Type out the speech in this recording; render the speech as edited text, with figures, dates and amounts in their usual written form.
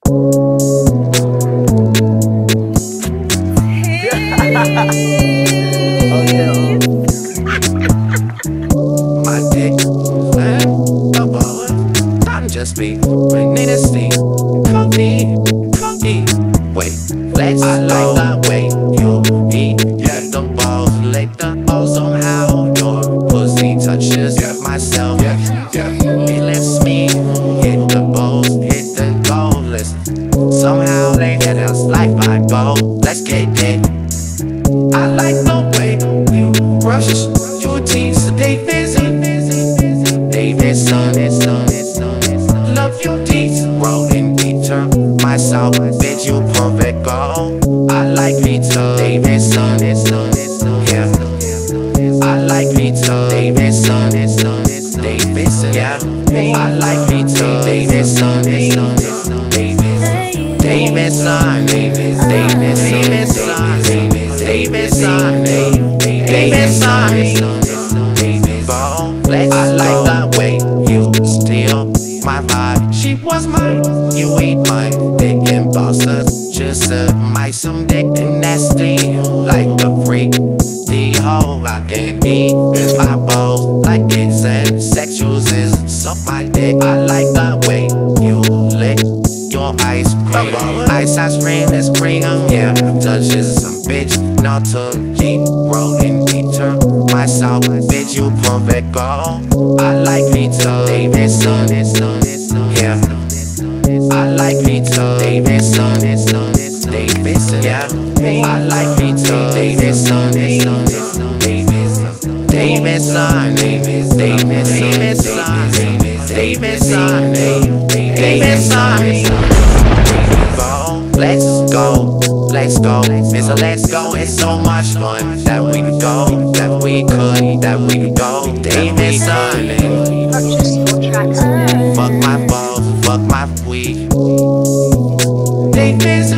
My dick, I'm just be need to see. Funky. Wait, let's I like the way you eat. Get the balls, lick the balls somehow. Your pussy touches myself. It lets me hit the balls, hit the goal list. Somehow they hit us like my goal. Let's get it. I like the way you brush your teeth. Davidson. Love your teeth, rolling meter. Myself, bitch, you perfect goal. I like me too, Davidson. Yeah. I like me too, Davidson. Yeah. I like me too, Davidson. I like the way you steal my vibe. She was mine, you ain't mine. Dick and bosses, just my some dick and nasty. Like a freak, the hoe I can eat is my bowl. Like it's sexuals is suck my dick. I like the way you lick your ice cream. Ice cream is cream, yeah. Touches some bitch, not to keep rolling meter. Myself, bitch, you perfect goal. I like me too, Davidson. Yeah. I like me too, Davidson. Yeah. I like me too, Davidson. Let's go, Mr. Let's go. It's so much fun that we could go, that we could go. Davidson. Purchase your tracks today. Fuck my balls, fuck my weed. Davidson.